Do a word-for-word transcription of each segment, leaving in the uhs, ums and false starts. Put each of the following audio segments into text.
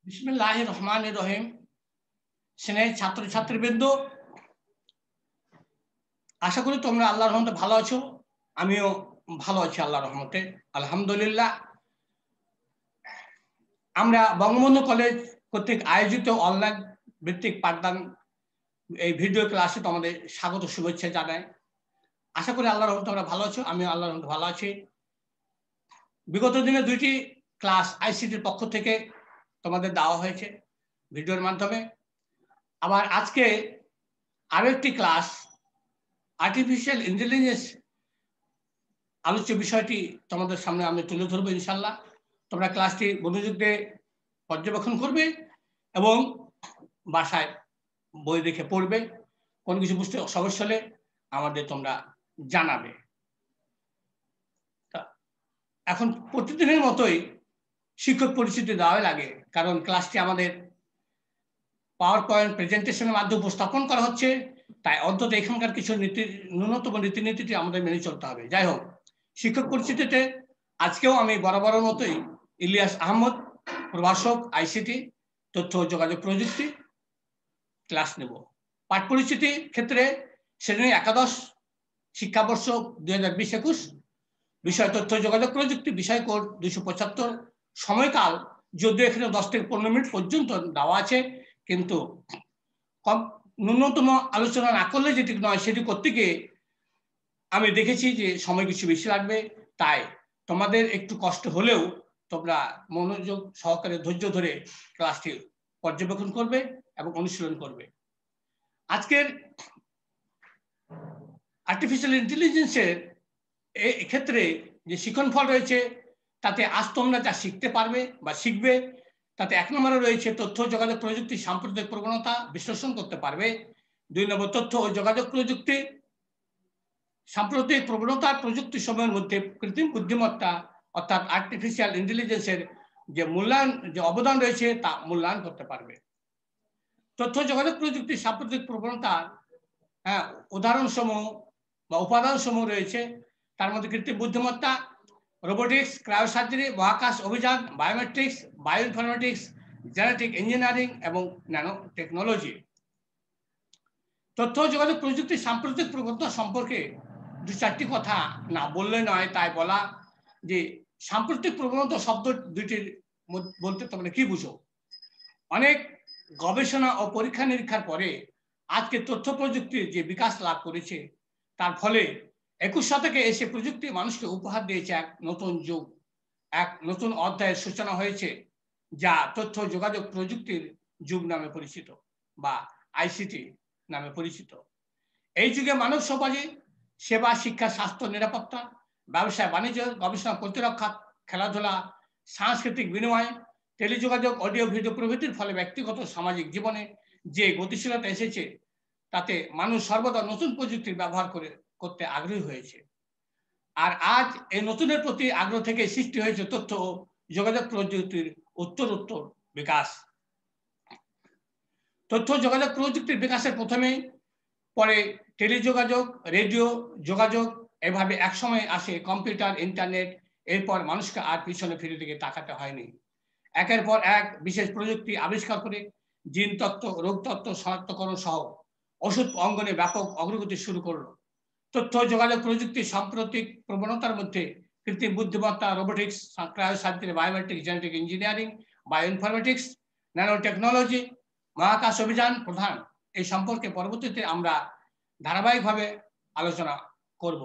বিসমিল্লাহির রহমানির রহিম। স্নেহের ছাত্রছাত্রীবৃন্দ, আশা করি তোমরা আল্লাহর রহমতে ভালো আছো। আমিও ভালো আছি আল্লাহর রহমতে, আলহামদুলিল্লাহ। আমরা বঙ্গবন্ধু কলেজ কর্তৃক আয়োজিত অনলাইন ভিত্তিক পাঠদান এই ভিডিও ক্লাসে তোমাদের স্বাগত শুভেচ্ছা জানাই। আশা করি আল্লাহর রহমতে তোমরা ভালো আছো, আমিও আল্লাহর রহমতে ভালো আছি। বিগত দিনে দুইটি ক্লাস আইসিটির পক্ষ থেকে তোমাদের দেওয়া হয়েছে ভিডিওর মাধ্যমে। আবার আজকে আরো একটি ক্লাস আর্টিফিশিয়াল ইন্টেলিজেন্স আলোচ্য বিষয়টি তোমাদের সামনে আমি তুলে ধরবো ইনশাল্লাহ। তোমরা ক্লাসটি মনোযোগ দিয়ে পর্যবেক্ষণ করবে এবং বাসায় বই দেখে পড়বে। কোনো কিছু বুঝতে সমস্যা হলে আমাদের তোমরা জানাবে। এখন প্রতিদিনের মতোই শিক্ষক পরিচিতি দেওয়া লাগে, কারণ ক্লাসটি আমাদের পাওয়ার পয়েন্ট প্রেজেন্টেশনের মাধ্যমে উপস্থাপন করা হচ্ছে, তাই অন্তত এখানকার কিছু নীতি ন্যূনতম রীতিনীতিটি আমাদের মেনে চলতে হবে। যাই হোক, শিক্ষক পরিচিতিতে আজকেও আমি বরাবরের মতোই ইলিয়াস আহমদ, প্রভাষক আইসিটি তথ্য ও যোগাযোগ প্রযুক্তি, ক্লাস নেব। পাঠ পরিচিতি ক্ষেত্রে শ্রেণী একাদশ, শিক্ষাবর্ষ দুই হাজার বিশ একুশ, বিষয় তথ্য যোগাযোগ প্রযুক্তি, বিষয় কোড দুইশো পঁচাত্তর। সময়কাল যদিও এখানে দশ থেকে পনেরো মিনিট পর্যন্ত দেওয়া আছে, কিন্তু কম ন্যূনতম আলোচনা না করলে যেটি নয় সেটি করতে গিয়ে আমি দেখেছি যে সময় কিছু বেশি লাগবে। তাই তোমাদের একটু কষ্ট হলেও তোমরা মনোযোগ সহকারে ধৈর্য ধরে ক্লাসটি পর্যবেক্ষণ করবে এবং অনুশীলন করবে। আজকের আর্টিফিশিয়াল ইন্টেলিজেন্সের ক্ষেত্রে যে শিক্ষণ ফল রয়েছে তাতে আজ তোমরা যা শিখতে পারবে বা শিখবে, তাতে এক নম্বরে রয়েছে তথ্য যোগাযোগ প্রযুক্তি সাম্প্রতিক প্রবণতা বিশ্লেষণ করতে পারবে। দুই নম্বর, তথ্য ও যোগাযোগ প্রযুক্তি সাম্প্রতিক প্রবণতা প্রযুক্তি সময়ের মধ্যে কৃত্রিম বুদ্ধিমত্তা অর্থাৎ আর্টিফিশিয়াল ইন্টেলিজেন্সের যে মূল্যায়ন যে অবদান রয়েছে তা মূল্যায়ন করতে পারবে। তথ্য যোগাযোগ প্রযুক্তি সাম্প্রতিক প্রবণতার হ্যাঁ উদাহরণ সমূহ বা উপাদান সমূহ রয়েছে, তার মধ্যে কৃত্রিম বুদ্ধিমত্তা, রোবোটিক্স, ক্রায়োসার্জারি, মহাকাশ অভিযান, বায়োমেট্রিক্স, বায়োইনফরমেটিক্স, জেনেটিক ইঞ্জিনিয়ারিং এবং ন্যানো টেকনোলজি। তথ্য যোগাযোগ প্রযুক্তির সাম্প্রতিক প্রবণতা সম্পর্কে দু চারটি কথা না বললে নয়, তাই বলা যে সাম্প্রতিক প্রবণতা শব্দ দুইটির বলতে তোমরা কি বুঝো। অনেক গবেষণা ও পরীক্ষা নিরীক্ষার পরে আজকে তথ্য প্রযুক্তির যে বিকাশ লাভ করেছে, তার ফলে একুশ শতকে এসে প্রযুক্তি মানুষকে উপহার দিয়েছে এক নতুন যুগ, এক নতুন অধ্যায়ের সূচনা হয়েছে, যা তথ্য যোগাযোগ প্রযুক্তির যুগ নামে পরিচিত বা আইসিটি নামে পরিচিত। এই যুগে মানব সমাজে সেবা, শিক্ষা, স্বাস্থ্য, নিরাপত্তা, ব্যবসা, বাণিজ্য, গবেষণা, প্রতিরক্ষা, খেলাধুলা, সাংস্কৃতিক বিনিময়, টেলিযোগাযোগ, অডিও ভিডিও প্রভৃতির ফলে ব্যক্তিগত সামাজিক জীবনে যে গতিশীলতা এসেছে, তাতে মানুষ সর্বদা নতুন প্রযুক্তির ব্যবহার করে করতে আগ্রহী হয়েছে। আর আজ এই নতুনের প্রতি আগ্রহ থেকে সৃষ্টি হয়েছে তথ্য ও যোগাযোগ প্রযুক্তির উত্তর উত্তর বিকাশ। তথ্য যোগাযোগ প্রযুক্তির বিকাশের প্রথমে পরে টেলিযোগাযোগ, রেডিও যোগাযোগ, এভাবে একসময় আসে কম্পিউটার, ইন্টারনেট। এরপর মানুষকে আর পিছনে ফিরে দিকে তাকাতে হয়নি। একের পর এক বিশেষ প্রযুক্তি আবিষ্কার করে জিন তত্ত্ব, রোগ তত্ত্ব শনাক্তকরণ সহ ওষুধ অঙ্গনে ব্যাপক অগ্রগতি শুরু করলো। তথ্য যোগাযোগ প্রযুক্তির সাম্প্রতিক প্রবণতার মধ্যে কৃত্রিম বুদ্ধিমত্তা, robotics, cryosurgery, biometric, genetic engineering, bioinformatics, nano technology, মহাকাশ অভিযান প্রধান। এই সম্পর্কে পরবর্তীতে আমরা ধারাবাহিকভাবে আলোচনা করব।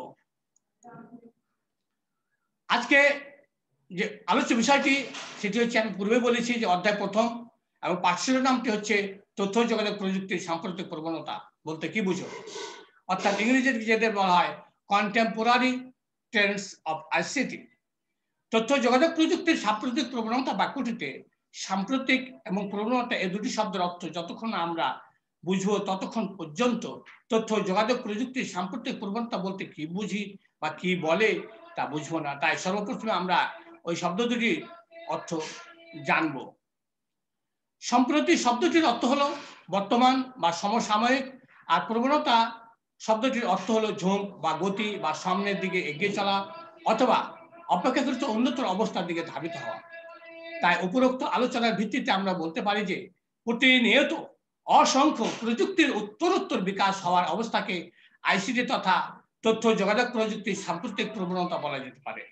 আজকে যে আলোচ্য বিষয়টি সেটি হচ্ছে, আমি পূর্বে বলেছি যে অধ্যায় প্রথম এবং পাঠ্যের নামটি হচ্ছে তথ্য যোগাযোগ প্রযুক্তির সাম্প্রতিক প্রবণতা বলতে কি বুঝো, অর্থাৎ ইংরেজিতে যেদের বলা হয় কন্টেম্পোরারি ট্রেন্ডস অফ আইসিটি। তথ্য যোগাযোগ প্রযুক্তির সাম্প্রতিক প্রবণতা বাক্যটিতে সাম্প্রতিক এবং প্রবণতা এই দুটি শব্দের অর্থ যতক্ষণ আমরা বুঝবো ততক্ষণ পর্যন্ত তথ্য যোগাযোগ প্রযুক্তির সাম্প্রতিক প্রবণতা বলতে কি বুঝি বা কি বলে তা বুঝবো না। তাই সর্বপ্রথমে আমরা ওই শব্দ দুটির অর্থ জানব। সম্প্রতি শব্দটির অর্থ হলো বর্তমান বা সমসাময়িক, আর প্রবণতা শব্দটির অর্থ হলো ঝোঁক বা গতি বা সামনের দিকে এগিয়ে চলা অথবা অপেক্ষাকৃত উন্নত অবস্থার দিকে ধাবিত হওয়া। তাই উপরোক্ত আলোচনার ভিত্তিতে আমরা বলতে পারি যে প্রতিনিয়ত অসংখ্য প্রযুক্তির উত্তরোত্তর বিকাশ হওয়ার অবস্থাকে আইসিটি তথা তথ্য যোগাযোগ প্রযুক্তির সাম্প্রতিক প্রবণতা বলা যেতে পারে।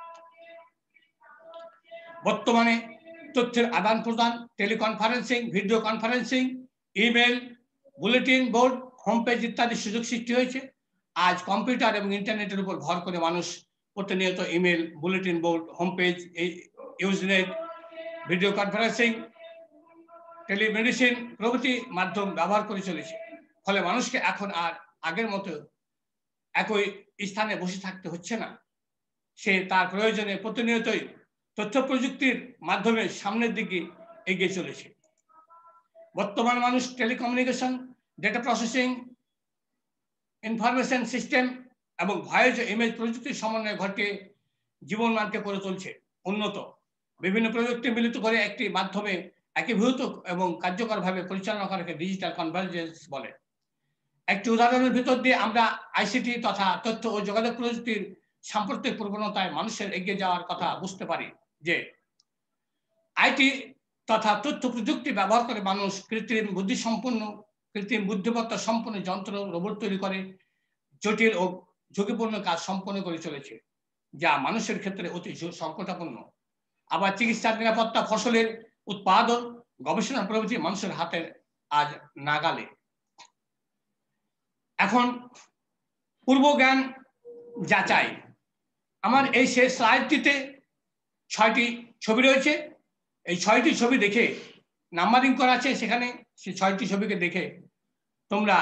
বর্তমানে তথ্যের আদান প্রদান, teleconferencing, video conferencing, email, bulletin board, home page ইত্যাদি সুযোগ সৃষ্টি হয়েছে। আজ কম্পিউটার এবং ইন্টারনেটের উপর ভর করে মানুষ প্রতিনিয়ত email, bulletin board, home page, usenet, video conferencing, telemedicine প্রভৃতি মাধ্যম ব্যবহার করে চলেছে। ফলে মানুষকে এখন আর আগের মতো একই স্থানে বসে থাকতে হচ্ছে না। সে তার প্রয়োজনে প্রতিনিয়তই তথ্য প্রযুক্তির মাধ্যমে সামনের দিকে এগিয়ে চলেছে। বর্তমান মানুষ telecommunication, data processing, information system এবং ভয়েস ইমেজ প্রযুক্তির সমন্বয় ঘটিয়ে জীবনমানকে করে তুলছে উন্নত। বিভিন্ন প্রযুক্তি মিলিত করে একটি মাধ্যমে একীভূত এবং কার্যকরভাবে পরিচালনা করাকে ডিজিটাল কনভার্জেন্স বলে। একটি উদাহরণের ভিতর দিয়ে আমরা আইসিটি তথা তথ্য ও যোগাযোগ প্রযুক্তির সাম্প্রতিক প্রবণতায় মানুষের এগিয়ে যাওয়ার কথা বুঝতে পারি যে আইটি তথা তথ্য প্রযুক্তি ব্যবহার করে মানুষ কৃত্রিম বুদ্ধি সম্পন্ন কৃত্রিম বুদ্ধিমত্তা সম্পন্ন যন্ত্র রোবট তৈরি করে জটিল ও ঝুঁকিপূর্ণ কাজ সম্পন্ন করে চলেছে, যা মানুষের ক্ষেত্রে অতি সংকটাপন্ন। আবার চিকিৎসার নিরাপত্তা, ফসলের উৎপাদন, গবেষণা প্রভৃতি মানুষের হাতে আজ নাগালে। এখন পূর্ব জ্ঞান যাচাই। আমার এই শেষ স্লাইডটিতে ছয়টি ছবি রয়েছে। এই ছয়টি ছবি দেখে নাম্বারিং করা আছে, সেখানে সেই ছয়টি ছবিকে দেখে তোমরা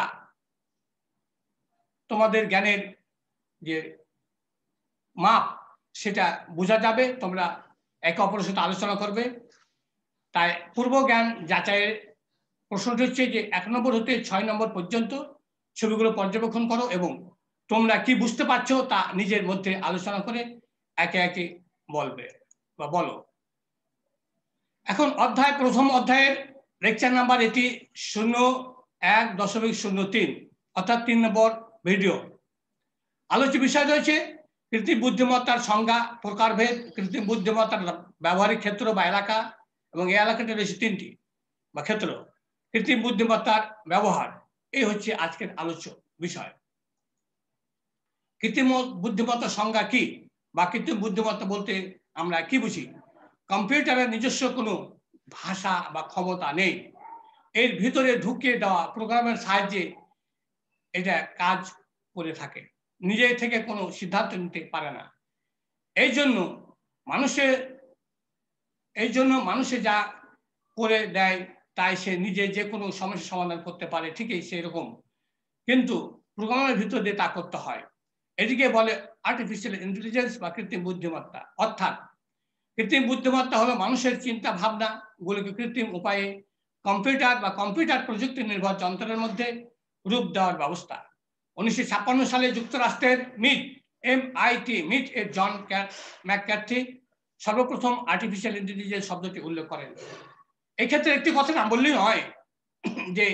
তোমাদের জ্ঞানের যে মাপ সেটা বোঝা যাবে। তোমরা একে অপরের সাথে আলোচনা করবে। তাই পূর্ব জ্ঞান যাচাইয়ের প্রশ্নটি হচ্ছে যে এক নম্বর হতে ছয় নম্বর পর্যন্ত ছবিগুলো পর্যবেক্ষণ করো এবং তোমরা কি বুঝতে পারছো তা নিজের মধ্যে আলোচনা করে একে একে বলবে বা বলো। এখন অধ্যায় প্রথম অধ্যায়ের লেকচার নাম্বার এটি শূন্য এক দশমিক শূন্য তিন অর্থাৎ তিন নম্বর ভিডিও। আলোচ্য বিষয় রয়েছে কৃত্রিম বুদ্ধিমত্তার সংজ্ঞা, প্রকারভেদ, কৃত্রিম বুদ্ধিমত্তার ব্যবহারিক ক্ষেত্র বা এলাকা, এবং এই এলাকাটা রয়েছে তিনটি বা ক্ষেত্র। কৃত্রিম বুদ্ধিমত্তার ব্যবহার, এই হচ্ছে আজকের আলোচ্য বিষয়। কৃত্রিম বুদ্ধিমত্তার সংজ্ঞা কি বা কৃত্রিম বুদ্ধিমত্তা বলতে আমরা কি বুঝি? কম্পিউটারের নিজস্ব কোনো ভাষা বা ক্ষমতা নেই। এর ভিতরে ঢুকিয়ে দেওয়া প্রোগ্রামের সাহায্যে এটা কাজ করে থাকে, নিজে থেকে কোনো সিদ্ধান্ত নিতে পারে না। এই জন্য মানুষের এই জন্য মানুষে যা করে দেয় তাই সে নিজে যে কোনো সমস্যার সমাধান করতে পারে, ঠিকই সেই রকম, কিন্তু প্রোগ্রামের ভিতর দিয়ে তা করতে হয়। এটিকে বলে আর্টিফিশিয়াল ইন্টেলিজেন্স বা কৃত্রিম বুদ্ধিমত্তা। অর্থাৎ কৃত্রিম বুদ্ধিমত্তা হলো মানুষের চিন্তা ভাবনা গুলিকে কৃত্রিম উপায়ে কম্পিউটার বা কম্পিউটার প্রযুক্তি নির্ভর যন্ত্রের মধ্যে রূপ দেওয়ার ব্যবস্থা। উনিশশো ছাপ্পান্ন সালে যুক্তরাষ্ট্রের MIT M I T MIT এর জন ম্যাককার্থি সর্বপ্রথম আর্টিফিশিয়াল ইন্টেলিজেন্স শব্দটি উল্লেখ করেন। এক্ষেত্রে একটি কথা না বললেই নয় যে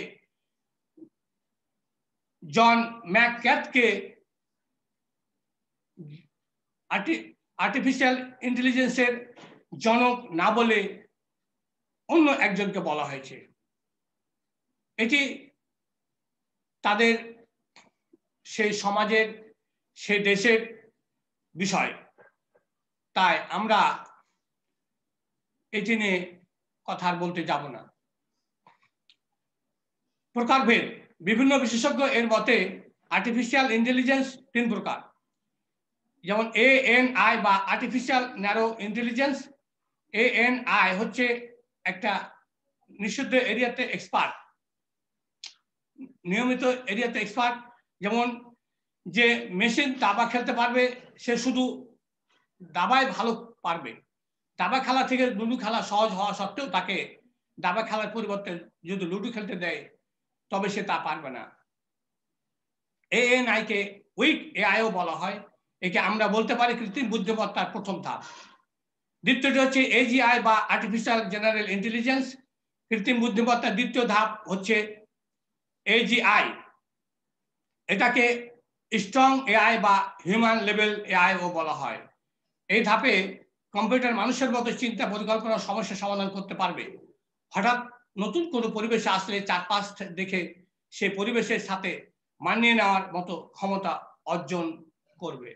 জন ম্যাককার্থকে আর্টিফিশিয়াল ইন্টেলিজেন্সের জনক না বলে অন্য একজনকে বলা হয়েছে। এটি তাদের সেই সমাজের সেই দেশের বিষয়, তাই আমরা এটি নিয়ে কথা বলতে যাব না। প্রকারভেদ, বিভিন্ন বিশেষজ্ঞ এর মতে আর্টিফিশিয়াল ইন্টেলিজেন্স তিন প্রকার, যেমন এ এন আই বা artificial narrow intelligence. A N I হচ্ছে একটা নিষিদ্ধ এরিয়াতে এক্সপার্ট, নিয়মিত এরিয়াতে এক্সপার্ট। যেমন যে মেশিন দাবা খেলতে পারবে সে শুধু দাবায় ভালো পারবে, দাবা খেলা থেকে লুডু খেলা সহজ হওয়া সত্ত্বেও তাকে দাবা খেলার পরিবর্তে যদি লুডু খেলতে দেয় তবে সে তা পারবে না। এ এন আই কে উইক এআইও বলা হয়। একে আমরা বলতে পারি কৃত্রিম বুদ্ধিমত্তার প্রথম ধাপ। দ্বিতীয়টি হচ্ছে এজিআই বা আর্টিফিশিয়াল জেনারেল ইন্টেলিজেন্স। কৃত্রিম বুদ্ধিমত্তার দ্বিতীয় ধাপ হচ্ছে এজিআই। এটাকে স্ট্রং এআই বা হিউম্যান লেভেল এআইও বলা হয়। এই ধাপে কম্পিউটার মানুষের মতো চিন্তা পরিকল্পনা সমস্যা সমাধান করতে পারবে। হঠাৎ নতুন কোনো পরিবেশে আসলে চারপাশ দেখে সেই পরিবেশের সাথে মানিয়ে নেওয়ার মতো ক্ষমতা অর্জন করবে।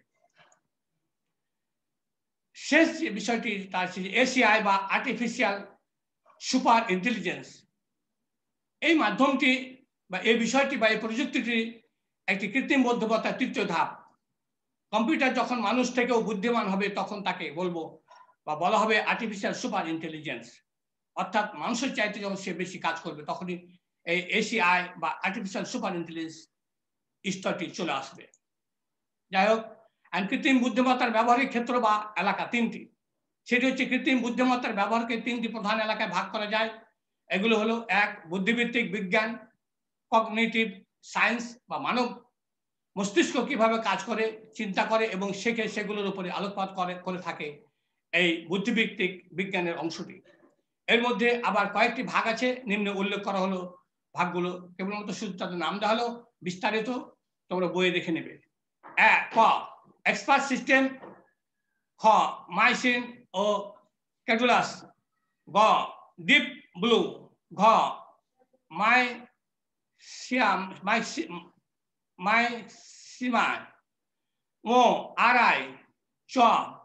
শেষ যে বিষয়টি তার এসিআই বা আর্টিফিশিয়াল সুপার ইন্টেলিজেন্স, এই মাধ্যমটি বা এই বিষয়টি বা এই প্রযুক্তিটি একটি কৃত্রিম বুদ্ধিমত্তার তৃতীয় ধাপ। কম্পিউটার যখন মানুষ থেকেও বুদ্ধিমান হবে তখন তাকে বলবো বা বলা হবে আর্টিফিশিয়াল সুপার ইন্টেলিজেন্স, অর্থাৎ মানুষের চাইতে যখন সে বেশি কাজ করবে তখনই এই এসিআই বা আর্টিফিশিয়াল সুপার ইন্টেলিজেন্স স্তরটি চলে আসবে। যাই হোক, কৃত্রিম বুদ্ধিমত্তার ব্যবহারিক ক্ষেত্র বা এলাকা তিনটি। সেটি হচ্ছে কৃত্রিম বুদ্ধিমত্তার ব্যবহারকে তিনটি প্রধান এলাকায় ভাগ করা যায়। এগুলো হলো এক, বুদ্ধিভিত্তিক বিজ্ঞান, কগনিটিভ সায়েন্স বা মানব মস্তিষ্ক কিভাবে কাজ করে, চিন্তা করে এবং শেখে সেগুলোর উপরে আলোকপাত করে করে থাকে এই বুদ্ধিভিত্তিক বিজ্ঞানের অংশটি। এর মধ্যে আবার কয়েকটি ভাগ আছে, নিম্নে উল্লেখ করা হলো ভাগগুলো, কেবলমাত্র শুধু তাদের নাম দেওয়া হলো, বিস্তারিত তোমরা বইয়ে দেখে নেবে। এক, ক এক্সপার্ট সিস্টেম, খ মাইসিন ও ক্যাডুলাস, গ ডিপ ব্লু, ঘ মাই সিয়াম মাই সিমাই, ও আরআই, চ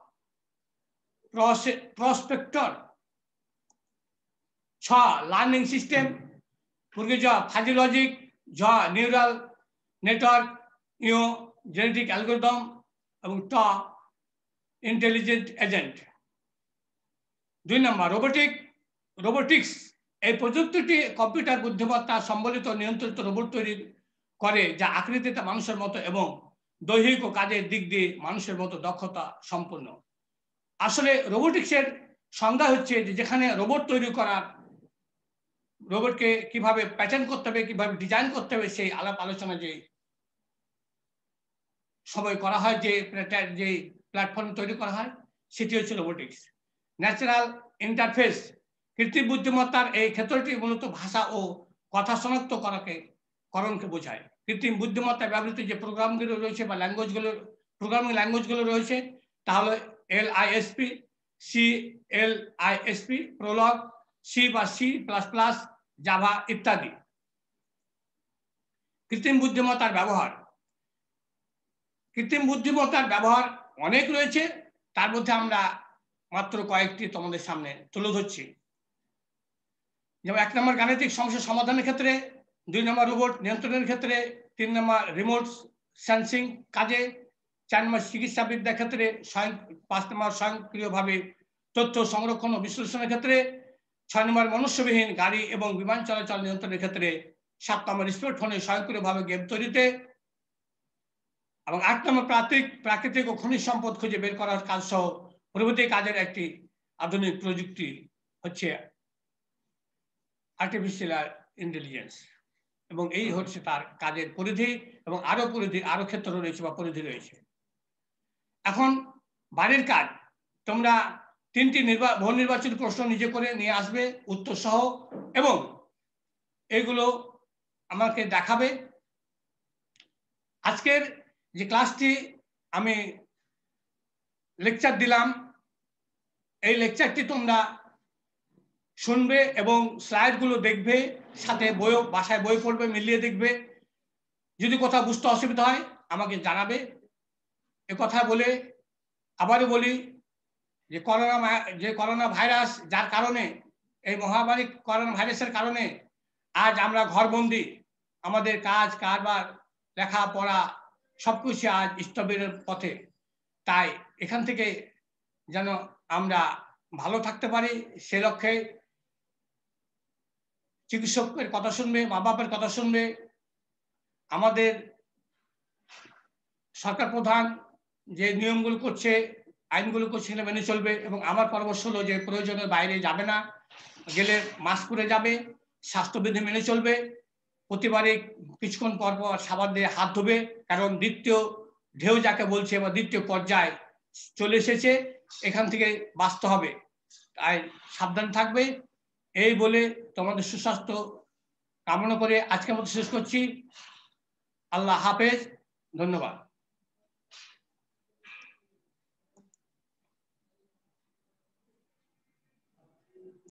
প্রসপেক্টর, ছ লার্নিং সিস্টেম, পূর্বে জ ফাজি লজিক, ঝ নিউরাল নেটওয়ার্ক, ইউ জেনেটিক অ্যালগোরিদম এবং ট ইন্টেলিজেন্ট এজেন্ট। দুই নম্বর রোবোটিক রোবোটিক্স, এই প্রযুক্তিটি কম্পিউটার বুদ্ধিমত্তা সম্বলিত নিয়ন্ত্রিত রোবট তৈরি করে যা আকৃতিতে মানুষের মতো এবং দৈহিক ও কাজের দিক দিয়ে মানুষের মতো দক্ষতা সম্পন্ন। আসলে রোবোটিক্সের সংজ্ঞা হচ্ছে যে যেখানে রোবট তৈরি করার, রোবটকে কিভাবে প্যাটার্ন করতে হবে, কিভাবে ডিজাইন করতে হবে, সেই আলাপ আলোচনা যে সময় করা হয়, যে যে প্ল্যাটফর্ম তৈরি করা হয়, সেটি হচ্ছে রোবোটিক্স। ন্যাচারাল ইন্টারফেস, কৃত্রিম বুদ্ধিমত্তার এই ক্ষেত্রটি মূলত ভাষা ও কথা শনাক্ত করাকে করণকে বোঝায়। কৃত্রিম বুদ্ধিমত্তায় ব্যবহৃত যে প্রোগ্রামগুলো রয়েছে বা ল্যাঙ্গুয়েজগুলো, প্রোগ্রামিং ল্যাঙ্গুয়েজগুলো রয়েছে তা হলো L I S P, C L I S P, Prolog, C বা সি প্লাস প্লাস, জাভা ইত্যাদি। কৃত্রিম বুদ্ধিমত্তার ব্যবহার, কৃত্রিম বুদ্ধিমত্তার ব্যবহার অনেক রয়েছে, তার মধ্যে আমরা মাত্র কয়েকটি তোমাদের সামনে তুলে ধরছি। যেমন এক নম্বর গাণিতিক সমস্যা সমাধানের ক্ষেত্রে, দুই নম্বর রোবট নিয়ন্ত্রণের ক্ষেত্রে, তিন নম্বর রিমোট সেন্সিং কাজে, চার নম্বর চিকিৎসাবিদ্যার ক্ষেত্রে, স্বয়ং পাঁচ নম্বর স্বয়ংক্রিয়ভাবে তথ্য সংরক্ষণ ও বিশ্লেষণের ক্ষেত্রে, ছয় নম্বর মনুষ্যবিহীন গাড়ি এবং বিমান চলাচল নিয়ন্ত্রণের ক্ষেত্রে, সাত নম্বর স্মার্টফোনে স্বয়ংক্রিয়ভাবে গেম তৈরিতে, এবং আট নম্বর প্রাকৃতিক প্রাকৃতিক ও খনিজ সম্পদ খুঁজে বের করার কাজ সহ প্রভৃতি কাজের একটি আধুনিক প্রযুক্তি হচ্ছে আর্টিফিশিয়াল ইন্টেলিজেন্স। এবং এই হচ্ছে তার কাজের পরিধি, এবং আরো পরিধি আরো ক্ষেত্র রয়েছে বা পরিধি রয়েছে। এখন বাড়ির কাজ, তোমরা তিনটি বহু নির্বাচনী প্রশ্ন নিজে করে নিয়ে আসবে উত্তর সহ, এবং এগুলো আমাকে দেখাবে। আজকের যে ক্লাসটি আমি লেকচার দিলাম, এই লেকচারটি তোমরা শুনবে এবং স্লাইডগুলো দেখবে, সাথে বইও বাসায় বই পড়বে, মিলিয়ে দেখবে। যদি কোথাও বুঝতে অসুবিধা হয় আমাকে জানাবে। এ কথা বলে আবারও বলি যে করোনা যে করোনা ভাইরাস, যার কারণে এই মহামারী করোনা ভাইরাসের কারণে আজ আমরা ঘরবন্দি, আমাদের কাজ কারবার লেখাপড়া সবকিছু আজ স্থবিরের পথে। তাই এখান থেকে যেন আমরা ভালো থাকতে পারি, সে লক্ষ্যে চিকিৎসকের কথা শুনবে, মা বাপের কথা শুনবে, আমাদের সরকার প্রধান যে নিয়মগুলো করছে, আইনগুলো করছে সেগুলো মেনে চলবে। এবং আমার পরামর্শ হলো যে প্রয়োজনের বাইরে যাবে না, গেলে মাস্ক পরে যাবে, স্বাস্থ্যবিধি মেনে চলবে, প্রতিবারে কিছুক্ষণ পর পর সাবান দিয়ে হাত ধোবে, কারণ দ্বিতীয় ঢেউ যাকে বলছে বা দ্বিতীয় পর্যায় চলে এসেছে, এখান থেকে বাঁচতে হবে। তাই সাবধান থাকবে। এই বলে তোমাদের সুস্বাস্থ্য কামনা করে আজকের মতো শেষ করছি। আল্লাহ হাফেজ, ধন্যবাদ।